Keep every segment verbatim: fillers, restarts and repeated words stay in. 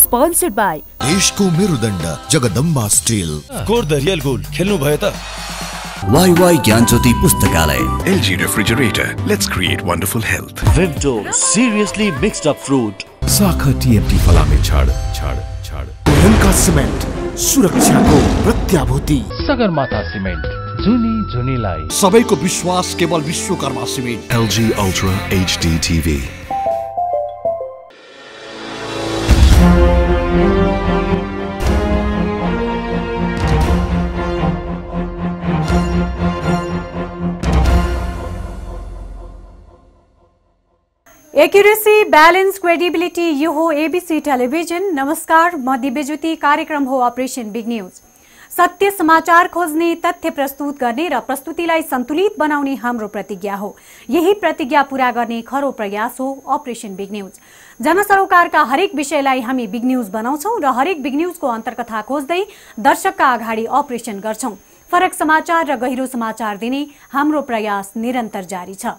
Sponsored by देशको मेरुदण्ड Jagdamba steel. Score the real goal खेल्नु भयो त? वाई वाई ज्ञानज्योति पुस्तकालय। LG refrigerator, let's create wonderful health. विप्टो सिरियसली मिक्स्ड अप फ्रुट। साखा टीएमटी फलामे छाड छाड छाड। हेन्का सिमेन्ट, सुरक्षाको प्रत्याभूति। सगरमाथा सिमेन्ट, जुनी जुनीलाई। सबैको विश्वास केवल Vishwakarma cement. LG ultra HD TV. Accuracy, balance, credibility, यो हो एबीसी टेलिभिजन। नमस्कार, म दिव्यज्योति। कार्यक्रम हो अपरेशन बिग न्यूज। सत्य समाचार खोज्ने, तथ्य प्रस्तुत गर्ने र प्रस्तुतिलाई सन्तुलित बनाउने हाम्रो प्रतिज्ञा हो। यही प्रतिज्ञा पूरा गर्ने खरो प्रयास हो अपरेशन बिग न्यूज। जनसरोकारका हरेक विषयलाई हामी बिग न्यूज बनाउँछौं र हरेक बिग न्यूजको अन्तर्कथा खोज्दै दर्शकका अगाडि अपरेसन गर्छौं। फरक समाचार र गहिरो समाचार दिने हाम्रो प्रयास निरन्तर जारी छ।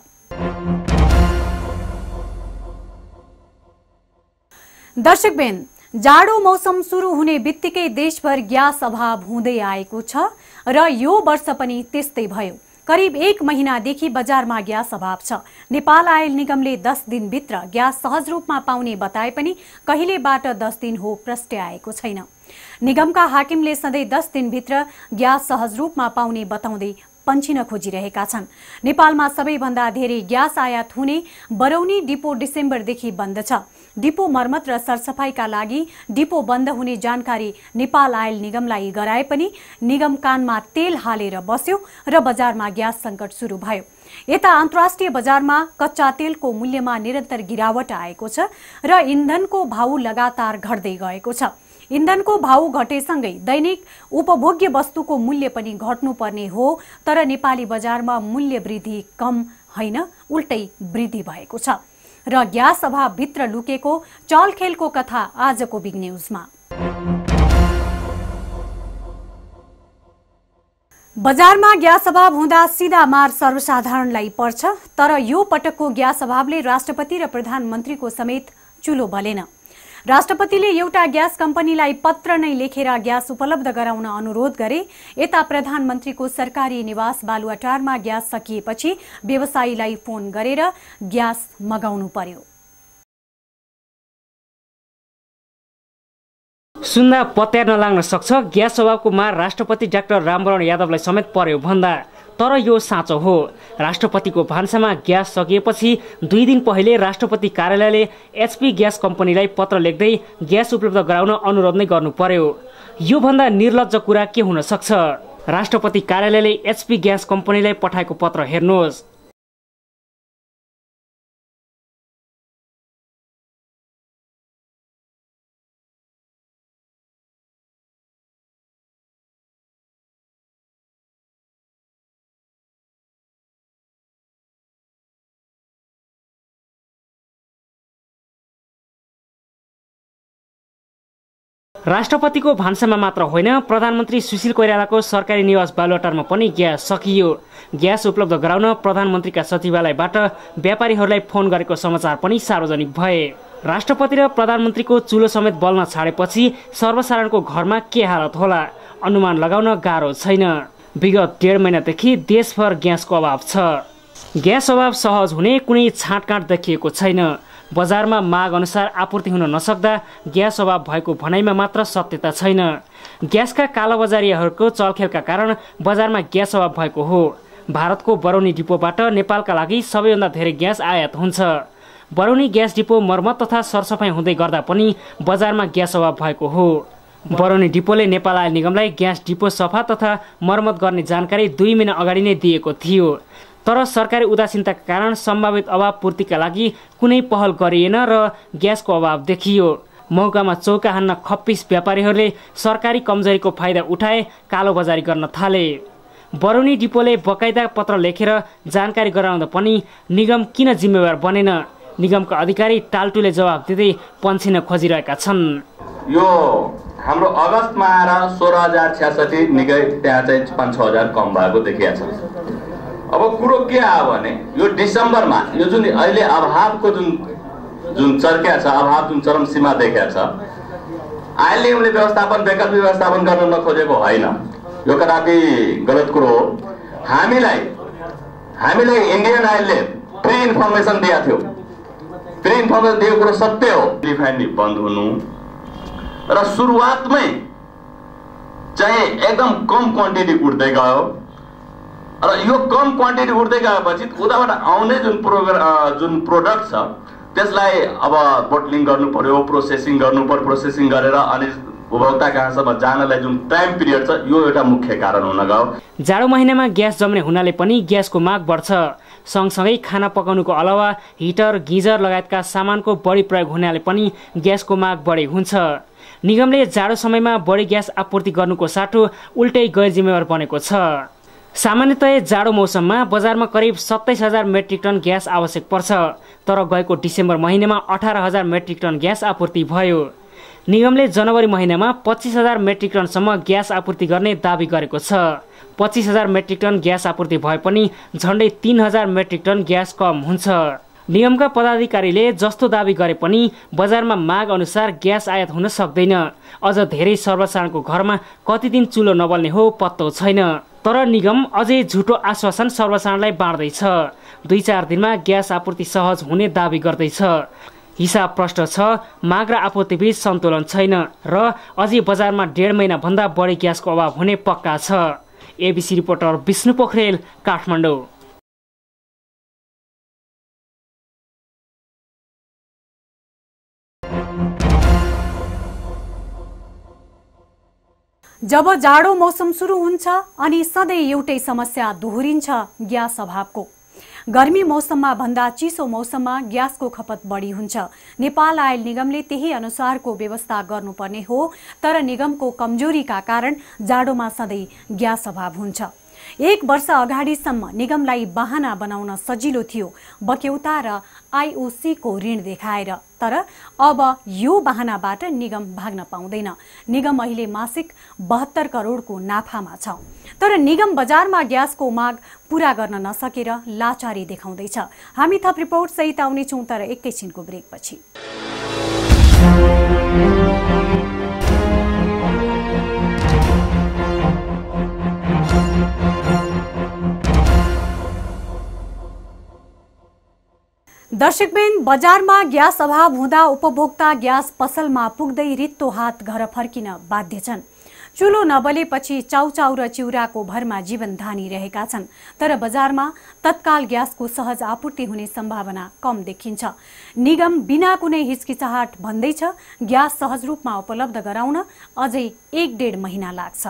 दर्शकबिन, जाडो मौसम सुरु हुने बित्तिकै देशभर ग्यास अभाव हुँदै आएको छ र यो वर्ष पनि त्यस्तै भयो। करिब एक महिनादेखि बजारमा ग्यास अभाव छ। नेपाल आयल निगमले दस दिनभित्र ग्यास सहज रूपमा पाउने बताए पनि कहिलेबाट दस दिन हो प्रश्न आएको छैन। निगमका हाकिमले सधैँ दस दिनभित्र ग्यास सहज रूपमा पाउने बताउँदै पन्छिन खोजिरहेका छन्। नेपालमा सबैभन्दा धेरै ग्यास आयात हुने बरौनी डिपो डिसेम्बरदेखि बन्द छ। डिपो मर्मत र सरसफाईका लागि डिपो बन्द हुने जानकारी नेपाल आयल निगमलाई गराए पनि निगम कानमा तेल हालेर बस्यो र बजारमा ग्यास संकट सुरु भयो। यता अन्तर्राष्ट्रिय बजारमा कच्चा तेलको मूल्यमा निरन्तर गिरावट आएको छ र इन्धनको भाउ लगातार घट्दै गएको छ। इन्धनको भाउ घटेसँगै दैनिक उपभोग्य वस्तुको मूल्य पनि घट्नुपर्ने हो, तर नेपाली बजारमा मूल्य वृद्धि कम होइन, उल्टै वृद्धि भएको छ र ग्यास अभाव भित्र लुकेको चलखेलको कथा आजको बिग न्यूजमा। बजारमा ग्यास अभाव हुँदा सीधा मार सर्वसाधारणलाई पर्छ, तर यो पटकको ग्यास अभावले राष्ट्रपति र प्रधानमन्त्रीको समेत चुलो बलेन। राष्ट्रपतिले एउटा ग्यास कम्पनीलाई पत्र नै लेखेर ग्यास उपलब्ध गराउन अनुरोध गरे। यता प्रधानमन्त्रीको सरकारी निवास बालुवाटारमा ग्यास सकिएपछि व्यवसायीलाई फोन गरेर ग्यास मगाउनु पर्यो। सुन्दा पत्यार नलाग्न सक्छ, ग्यास अभावको मार राष्ट्रपति डाक्टर रामवरण यादवलाई समेत पर्यो भन्दा, तर यो साँचो हो। राष्ट्रपतिको भान्सामा ग्यास सकिएपछि दुई दिन पहिले राष्ट्रपति कार्यालयले एचपी ग्यास कम्पनीलाई पत्र लेख्दै ग्यास उपलब्ध गराउन अनुरोध नै गर्नु पर्यो। यो भन्दा निर्लज्ज कुरा के हुन सक्छ? राष्ट्रपति कार्यालयले एचपी ग्यास कम्पनीलाई पठाएको पत्र हेर्नुहोस्। राष्ट्रपतिको भान्सामा मात्र होइन, प्रधानमन्त्री सुशील कोइरालाको सरकारी निवास बालुवाटारमा पनि ग्यास सकियो। ग्यास उपलब्ध गराउन प्रधानमन्त्रीका सचिवालयबाट व्यापारीहरूलाई फोन गरेको समाचार पनि सार्वजनिक भए। राष्ट्रपति र प्रधानमन्त्रीको चुलो समेत बल्न छाडेपछि सर्वसाधारणको घरमा के हालत होला अनुमान लगाउन गाह्रो छैन। विगत डेढ महिनादेखि देशभर ग्यासको अभाव छ। ग्यास अभाव सहज हुने कुनै छाँटकाँट देखिएको छैन। बजारमा माग अनुसार आपूर्ति हुन नसक्दा ग्यास अभाव भएको भनाइमा मात्र सत्यता छैन। ग्यासका कालोबजारीहरूको चलखेलका कारण बजारमा ग्यास अभाव भएको हो। भारतको बरौनी डिपोबाट नेपालका लागि सबैभन्दा धेरै ग्यास आयात हुन्छ। बरौनी ग्यास डिपो मर्मत तथा सरसफाई हुँदै गर्दा पनि बजारमा ग्यास अभाव भएको हो। बरौनी डिपोले नेपाल आयल निगमलाई ग्यास डिपो सफा तथा मर्मत गर्ने जानकारी दुई महिना अगाडि नै दिएको थियो, तर सरकारी उदासीनताका कारण सम्भावित अभाव पूर्तिका लागि कुनै पहल गरिएन र ग्यासको अभाव देखियो। मौकामा चौका हान्न खप्पिस व्यापारीहरूले सरकारी कमजोरीको फाइदा उठाए कालोबजारी गर्न थाले। बरौनी डिपोले बकाइदा पत्र लेखेर जानकारी गराउँदा पनि निगम किन जिम्मेवार बनेन? निगमका अधिकारी टालटुले जवाब दिँदै पन्छिन खोजिरहेका छन्। यो हाम्रो अगस्तमा आएर सोह्र हजार छ्यासठी निकै त्यहाँ चाहिँ पाँच छ हजार कम भएको देखिया छ। अब कुरो के आयो भने यो डिसेम्बरमा यो जुन अहिले अभावको जुन जुन चर्क्या छ, अभाव जुन चरम सीमा देखिया छ, आयल निगमले व्यवस्थापन वैकल्पिक व्यवस्थापन गर्न नखोजेको होइन, यो कदापि गलत कुरो हो। हामीलाई हामीलाई इन्डियन आयलले फ्री इन्फर्मेसन दिएको थियो, फ्री इन्फर्मेसन दिएको कुरो सत्य हो। रिफाइनरी बन्द हुनु र सुरुवातमै चाहिँ एकदम कम क्वान्टिटी उठ्दै गयो र यो कम क्वान्टिटी उठ्दै गएपछि उताबाट आउने जुन प्रोग्राम जुन प्रोडक्ट छ त्यसलाई अब बोटलिङ गर्नु पर्यो, प्रोसेसिङ गर्नु पर्यो, प्रोसेसिङ गरेर अनि उपभोक्ता कहाँसम्म जानलाई जुन टाइम पिरियड छ यो एउटा मुख्य कारण हुन गयो। जाडो महिनामा ग्यास जम्ने हुनाले पनि ग्यासको माग बढ्छ। सँगसँगै खाना पकाउनुको अलावा हिटर, गिजर लगायतका सामानको बढी प्रयोग हुनाले पनि ग्यासको माग बढी हुन्छ। निगमले जाडो समयमा बढी ग्यास आपूर्ति गर्नुको साटो उल्टै गैर जिम्मेवार बनेको छ। सामान्यतया जाडो मौसममा बजारमा करिब सत्ताइस हजार मेट्रिक टन ग्यास आवश्यक पर्छ, तर गएको डिसेम्बर महिनामा अठार हजार मेट्रिक टन ग्यास आपूर्ति भयो। निगमले जनवरी महिनामा पच्चिस हजार मेट्रिक टनसम्म ग्यास आपूर्ति गर्ने दावी गरेको छ। पच्चिस हजार मेट्रिक टन ग्यास आपूर्ति भए पनि झन्डै तीन हजार मेट्रिक टन ग्यास कम हुन्छ। निगमका पदाधिकारीले जस्तो दावी गरे पनि बजारमा माग अनुसार ग्यास आयात हुन सक्दैन। अझ धेरै सर्वसाधारणको घरमा कति दिन चुलो नबल्ने हो पत्तो छैन। तर निगम अझै झुटो आश्वासन सर्वसाधारणलाई बाँड्दैछ। दुई चार दिनमा ग्यास आपूर्ति सहज हुने दावी गर्दैछ। हिसाब प्रष्ट छ, माग र आपूर्तिबीच सन्तुलन छैन र अझै बजारमा डेढ महिना भन्दा बढी ग्यासको अभाव हुने पक्का छ। ABC reporter Vishnu Pokharel, Kathmandu. जब जाडो मौसम सुरु हुन्छ अनि सधैँ एउटै समस्या दोहोरिन्छ, ग्यास अभावको। गर्मी मौसममा भन्दा चिसो मौसममा ग्यासको खपत बढी हुन्छ। नेपाल आयल निगमले त्यही अनुसारको व्यवस्था गर्नुपर्ने हो, तर निगमको कमजोरीका कारण जाडोमा सधैँ ग्यास अभाव हुन्छ। एक वर्ष अगाडिसम्म निगमलाई बहाना बनाउन सजिलो थियो, बक्यौता र आईओसीको ऋण देखाएर। तर अब यो बहानाबाट निगम भाग्न पाउँदैन। निगम अहिले मासिक बहत्तर करोडको नाफामा छ, तर निगम बजारमा ग्यासको माग पूरा गर्न नसकेर लाचारी देखाउँदैछ। हामी थप रिपोर्ट सहित आउनेछौँ, तर एकैछिनको ब्रेकपछि। दर्शकबिन, बजारमा ग्यास अभाव हुँदा उपभोक्ता ग्यास पसलमा पुग्दै रित्तो हात घर फर्किन बाध्य छन्। चुलो नबलेपछि चाउचाउ र चिउराको भरमा जीवन धानिरहेका छन्, तर बजारमा तत्काल ग्यासको सहज आपूर्ति हुने सम्भावना कम देखिन्छ। निगम बिना कुनै हिचकिचाहट भन्दैछ ग्यास सहज रूपमा उपलब्ध गराउन अझै एक डेढ महिना लाग्छ।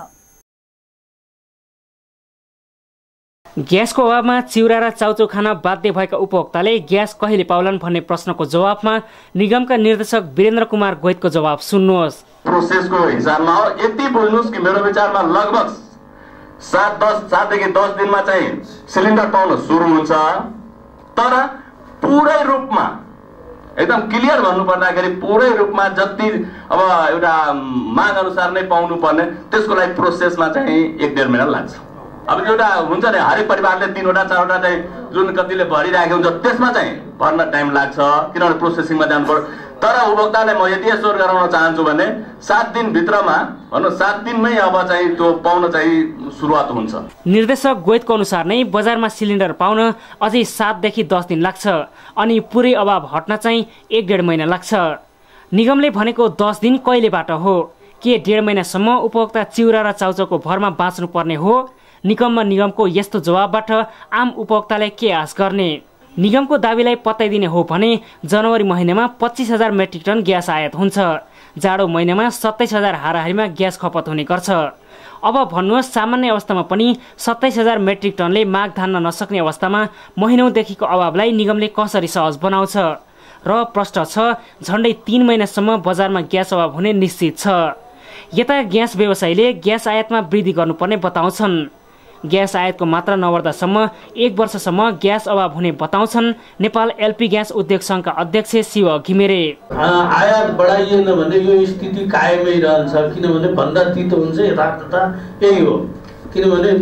ग्यासको अभावमा चिउरा र चाउचाउ खान बाध्य भएका उपभोक्ताले ग्यास कहिले पाउलान् भन्ने प्रश्नको जवाफमा निगमका निर्देशक वीरेन्द्र कुमार गोइतको जवाब सुन्नुहोस्। प्रोसेसको हिसाबमा हो यति बुझ्नुहोस् कि मेरो विचारमा लगभग सात दस सातदेखि दस दिनमा चाहिँ सिलिन्डर पाउन सुरु हुन्छ, तर पुरै रूपमा एकदम क्लियर भन्नु पर्दाखेरि पुरै रूपमा जति अब एउटा माग अनुसार नै पाउनु पर्ने त्यसको लागि प्रोसेसमा चाहिँ एक डेढ महिना लाग्छ। अब एउटा हुन्छ नि हरेक परिवारले तीनवटा चारवटा चाहिँ जुन कतिले भरिरहेको हुन्छ त्यसमा चाहिँ भर्न टाइम लाग्छ, किनभने प्रोसेसिङमा जानु पर्यो। तर उपभोक्तालाई म यति एस्योर गराउन चाहन्छु भने सात दिनभित्रमा भनौँ सात दिनमै अब चाहिँ त्यो पाउन चाहिँ सुरुवात हुन्छ। निर्देशक गोइतको अनुसार नै बजारमा सिलिन्डर पाउन अझै सातदेखि दस दिन लाग्छ अनि पुरै अभाव हट्न चाहिँ एक डेढ महिना लाग्छ। निगमले भनेको दस दिन कहिलेबाट हो? के डेढ महिनासम्म उपभोक्ता चिउरा र चाउचाउको भरमा बाँच्नु पर्ने हो? निगममा निगमको यस्तो जवाबबाट आम उपभोक्ताले के आश गर्ने? निगमको दावीलाई पत्याइदिने हो भने जनवरी महिनामा पच्चिस हजार मेट्रिक टन ग्यास आयात हुन्छ। जाडो महिनामा सत्ताइस हजार हाराहारीमा ग्यास खपत हुने गर्छ। अब भन्नुहोस्, सामान्य अवस्थामा पनि सत्ताइस हजार मेट्रिक टनले माग धान्न नसक्ने अवस्थामा महिनौदेखिको अभावलाई निगमले कसरी सहज बनाउँछ? र प्रश्न छ, झन्डै तीन महिनासम्म बजारमा ग्यास अभाव हुने निश्चित छ। यता ग्यास व्यवसायीले ग्यास आयातमा वृद्धि गर्नुपर्ने बताउँछन्। ग्यास आयातको मात्रा नबढ्दासम्म एक वर्षसम्म ग्यास अभाव हुने बताउँछन् नेपाल एलपी ग्यास उद्योग संघका अध्यक्ष शिव घिमिरे। आयात बढाइएन भने यो स्थिति कायमै रहन्छ, किनभने भन्दा तितो हुन्छ, यथार्थता यही हो। किनभने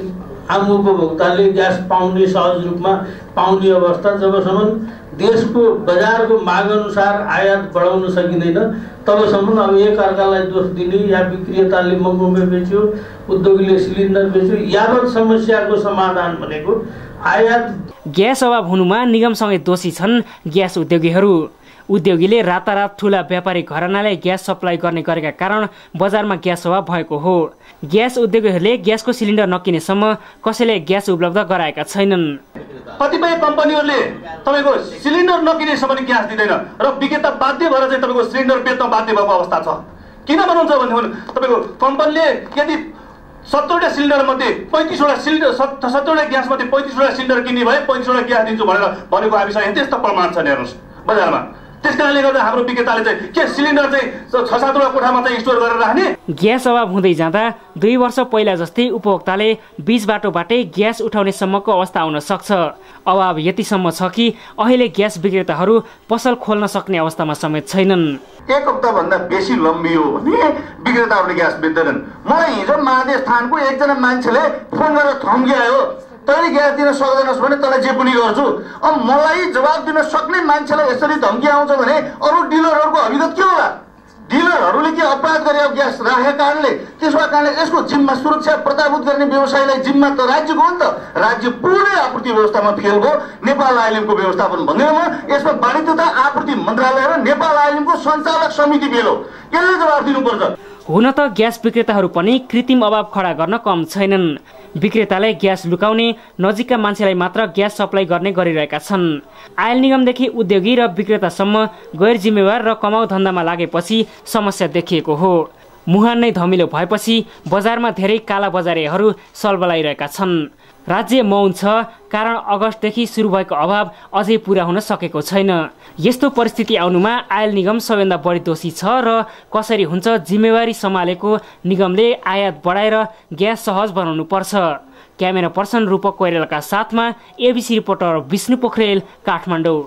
आम उपभोक्ताले ग्यास पाउने सहज रूपमा पाउने अवस्था जबसम्म देशको बजारको माग अनुसार आयात बढाउन सकिँदैन तबसम्म अब एक अर्कालाई दोष दिने या विक्रेताले महँगोमा बेच्यो उद्योगीले सिलिन्डर बेच्यो यावत समस्याको समाधान भनेको आयात। ग्यास अभाव हुनुमा निगमसँगै दोषी छन् ग्यास उद्योगीहरू। उद्योगीले रातारात ठूला व्यापारी घरानालाई ग्यास सप्लाई गर्ने गरेका कारण बजारमा ग्यास अभाव भएको हो। ग्यास उद्योगीहरूले ग्यासको सिलिन्डर नकिनेसम्म कसैले ग्यास उपलब्ध गराएका छैनन्। कतिपय कम्पनीहरूले तपाईँको सिलिन्डर नकिनेसम्म पनि ग्यास दिँदैन र विक्रेता बाध्य भएर चाहिँ तपाईँको सिलिन्डर बेच्न बाध्य भएको अवस्था छ। किन भन्नुहुन्छ भने तपाईँको कम्पनीले यदि सत्तरवटा सिलिन्डर मध्ये पैँतिसवटा सिलिन्डर सत्तरवटा ग्यास मध्ये पैँतिसवटा सिलिन्डर किन्ने भए पैँतिसवटा ग्यास दिन्छु भनेर भनेको हामीसँग यथेष्ट प्रमाण छ हेर्नुहोस् बजारमा। त्यस कारणले गर्दा हाम्रो विक्रेताले चाहिँ के सिलिन्डर चाहिँ छ सातवटा कोठामा चाहिँ स्टोर गरेर राख्ने। ग्यास अभाव हुँदै जाँदा दुई वर्ष पहिला जस्तै उपभोक्ताले बीच बाटोबाटै ग्यास उठाउने सम्मको अवस्था आउन सक्छ। अभाव यतिसम्म छ कि अहिले ग्यास विक्रेताहरू पसल खोल्न सक्ने अवस्थामा समेत छैनन्। एक हप्ताभन्दा बेसी लम्बियो भने विक्रेताहरूले ग्यास बेच्दैनन्। मलाई हिजो महादेश थानको एकजना मान्छेले फोन गरेर थम्क्यायो तैँले ग्यास दिन सक्दैनस् भने तँलाई जे पनि गर्छु। अब मलाई जवाब दिन सक्ने मान्छेलाई यसरी धम्की आउँछ भने अरू डिलरहरूको अभिगत के होला? डिलरहरूले के अपराध गरे ग्यास राखेका कारणले? त्यसो कारणले यसको जिम्मा सुरक्षा प्रताभूत गर्ने व्यवसायलाई जिम्मा त राज्यको हो नि त। राज्य पुरै आपूर्ति व्यवस्थामा फेल भयो। नेपाल आइएलएमको व्यवस्थापन भन्दैन म यसमा वाणिज्य तथा आपूर्ति मन्त्रालय र नेपाल आइएलएमको सञ्चालक समिति फेल हो। यसले जवाब दिनुपर्छ। हुन त ग्यास विक्रेताहरू पनि कृत्रिम अभाव खडा गर्न कम छैनन्। विक्रेताले ग्यास लुकाउने नजिकका मान्छेलाई मात्र ग्यास सप्लाई गर्ने गरिरहेका छन्। आयल निगमदेखि उद्योगी र विक्रेतासम्म गैर जिम्मेवार र कमाउ धन्दामा लागेपछि समस्या देखिएको हो। मुहान नै धमिलो भएपछि बजारमा धेरै काला बजारीहरू सलबलाइरहेका छन्। राज्य मौन छ कारण अगस्तदेखि सुरु भएको अभाव अझै पूरा हुन सकेको छैन। यस्तो परिस्थिति आउनुमा आयल निगम सबैभन्दा बढी दोषी छ र कसरी हुन्छ जिम्मेवारी सम्हालेको निगमले आयात बढाएर ग्यास सहज बनाउनु पर्छ। क्यामेरा पर्सन रूपक कोइरालाका साथमा एबीसी रिपोर्टर विष्णु पोखरेल काठमाडौँ।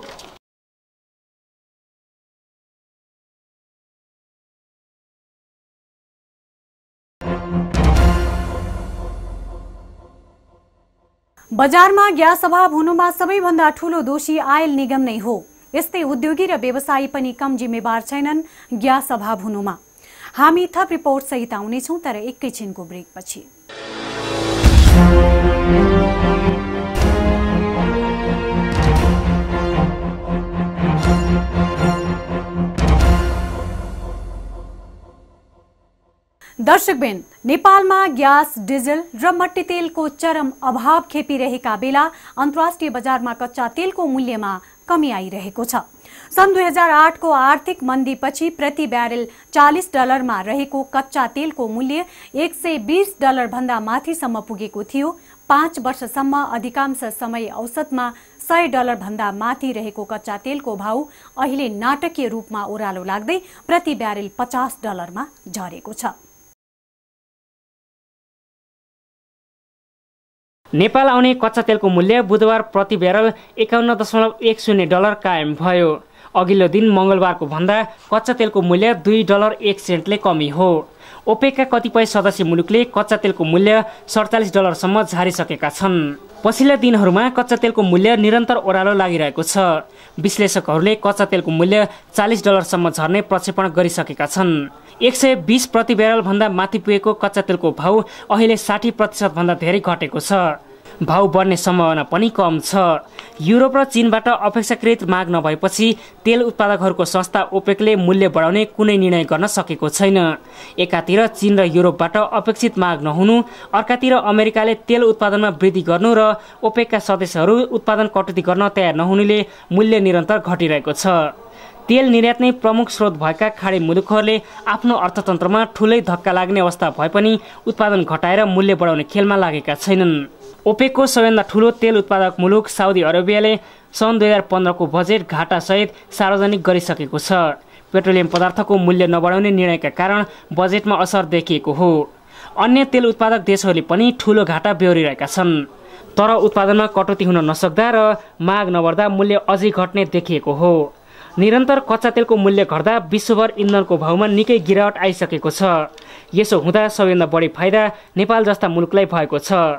बजारमा ग्यास अभाव हुनुमा सबैभन्दा ठूलो दोषी आयल निगम नै हो। यस्तै उद्योगी र व्यवसायी पनि कम जिम्मेवार छैनन् ग्यास अभाव हुनुमा। हामी थप रिपोर्ट सहित आउनेछौँ तर एकैछिनको ब्रेकपछि। दर्शकबिन, नेपालमा ग्यास, डिजल र मट्टी तेलको चरम अभाव खेपिरहेका बेला अन्तर्राष्ट्रिय बजारमा कच्चा तेलको मूल्यमा कमी आइरहेको छ। सन् दुई हजार आठको आर्थिक मन्दीपछि प्रति ब्यारेल चालीस डलरमा रहेको कच्चा तेलको मूल्य एक सय बीस डलर भन्दा माथिसम्म पुगेको थियो। पाँच वर्षसम्म अधिकांश समय औसतमा सय डलर भन्दा माथि रहेको कच्चा तेलको भाउ अहिले नाटकीय रूपमा ओह्रालो लाग्दै प्रति ब्यारेल पचास डलरमा झरेको छ। नेपाल आउने कच्चा तेलको मूल्य बुधबार प्रति ब्यारल एकाउन्न दशमलव एक शून्य डलर कायम भयो। अघिल्लो दिन मंगलबारको भन्दा कच्चा तेलको मूल्य दुई डलर एक सेन्टले कमी हो। ओपेकका कतिपय सदस्य मुलुकले कच्चा तेलको मूल्य सडचालिस डलरसम्म झारिसकेका छन्। पछिल्ला दिनहरूमा कच्चा तेलको मूल्य निरन्तर ओह्रालो लागिरहेको छ। विश्लेषकहरूले कच्चा तेलको मूल्य चालिस डलरसम्म झर्ने प्रक्षेपण गरिसकेका छन्। एक सय बीस प्रति ब्यारल भन्दा माथि पुगेको कच्चा तेलको भाउ अहिले साठी प्रतिशत भन्दा धेरै घटेको छ। भाउ बढ्ने सम्भावना पनि कम छ। युरोप र चीनबाट अपेक्षाकृत माग नभएपछि तेल उत्पादकहरूको संस्था ओपेकले मूल्य बढाउने कुनै निर्णय गर्न सकेको छैन। एकातिर चीन र युरोपबाट अपेक्षित माग नहुनु, अर्कातिर अमेरिकाले तेल उत्पादनमा वृद्धि गर्नु र ओपेकका सदस्यहरू उत्पादन कटौती गर्न तयार नहुनुले मूल्य निरन्तर घटिरहेको छ। तेल निर्यात नै प्रमुख स्रोत भएका खाडी मुलुकहरूले आफ्नो अर्थतन्त्रमा ठूलै धक्का लाग्ने अवस्था भए पनि उत्पादन घटाएर मूल्य बढाउने खेलमा लागेका छैनन्। ओपेकको सबैभन्दा ठूलो तेल उत्पादक मुलुक साउदी अरेबियाले सन् दुई हजार पन्ध्रको बजेट घाटासहित सार्वजनिक गरिसकेको छ। पेट्रोलियम पदार्थको मूल्य नबढाउने निर्णयका कारण बजेटमा असर देखिएको हो। अन्य तेल उत्पादक देशहरूले पनि ठूलो घाटा बेहोरिरहेका छन्। तर उत्पादनमा कटौती हुन नसक्दा र माग नबढ्दा मूल्य अझै घट्ने देखिएको हो। निरन्तर कच्चा तेलको मूल्य घट्दा विश्वभर इन्धनको भाउमा निकै गिरावट आइसकेको छ। यसो हुँदा सबैभन्दा बढी फाइदा नेपाल जस्ता मुलुकलाई भएको छ।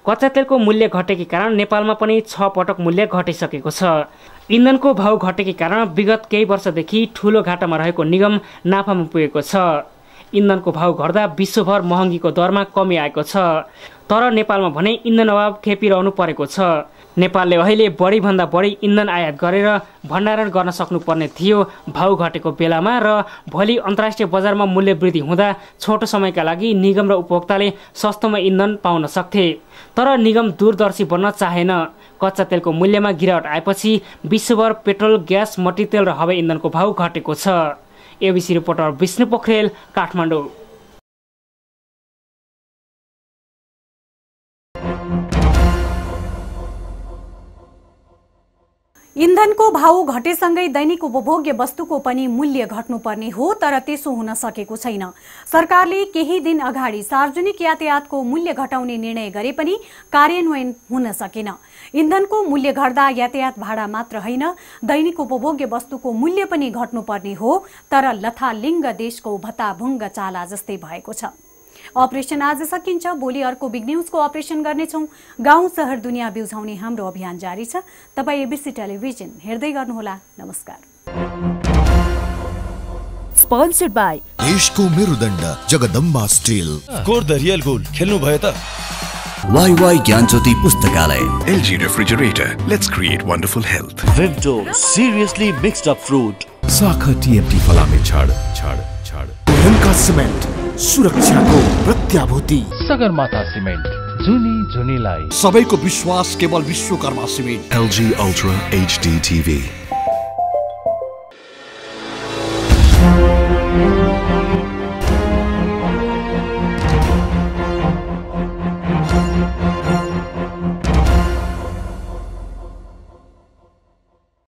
कच्चा तेलको मूल्य घटेकै कारण नेपालमा पनि छ पटक मूल्य घटिसकेको छ। इन्धनको भाउ घटेकै कारण विगत केही वर्षदेखि ठूलो घाटामा रहेको निगम नाफामा पुगेको छ। इन्धनको भाउ घट्दा विश्वभर महँगीको दरमा कमी आएको छ, तर नेपालमा भने इन्धन अभाव खेपिरहनु परेको छ। नेपालले अहिले बढी भन्दा बढी इन्धन आयात गरेर भण्डारण गर्न सक्नुपर्ने थियो भाउ घटेको बेलामा, र भोलि अन्तर्राष्ट्रिय बजारमा मूल्य वृद्धि हुँदा छोटो समयका लागि निगम र उपभोक्ताले सस्तोमा इन्धन पाउन सक्थे। तर निगम दूरदर्शी बन्न चाहेन। कच्चा तेलको मूल्यमा गिरावट आएपछि विश्वभर पेट्रोल, ग्यास, मट्टीतेल र हवाई इन्धनको भाउ घटेको छ। ABC reporter Vishnu Pokharel, Kathmandu. इन्धनको भाउ घटेसँगै दैनिक उपभोग्य वस्तुको पनि मूल्य घट्नुपर्ने हो, तर त्यसो हुन सकेको छैन। सरकारले केही दिन अगाडि सार्वजनिक यातायातको मूल्य घटाउने निर्णय गरे पनि कार्यान्वयन हुन सकेन। इन्धनको मूल्य घट्दा यातायात भाडा मात्र होइन, दैनिक उपभोग्य वस्तुको मूल्य पनि घट्नुपर्ने हो, तर लथालिङ्ग देशको भत्ताभुङ्ग चाला जस्तै भएको छ। अपरेसन आज सकिन्छ, भोलि अर्को बिग न्यूजको अपरेसन गर्नेछौँ। गाउँ सहर दुनियाँ बिउझाउने हाम्रो अभियान जारी छ। तपाईँ एबिसी टेलिभिजन हेर्दै गर्नुहोला। नमस्कार। स्पोन्सर्ड बाई देशको मेरुदण्ड Jagdamba steel. Score the real goal खेल्नु भयो त। वाईवाई ज्ञानज्योति पुस्तकालय। L G refrigerator. Let's create wonderful health. Vimto seriously mixed up fruit. साखा टीएमटी फलामे छाड छाड छाड। का सिमेन्ट सुरक्षाको प्रत्याभूति। सगरमाथा सिमेन्ट जुनी जुनीलाई। सबैको विश्वास केवल Vishwakarma cement. L G Ultra H D T V.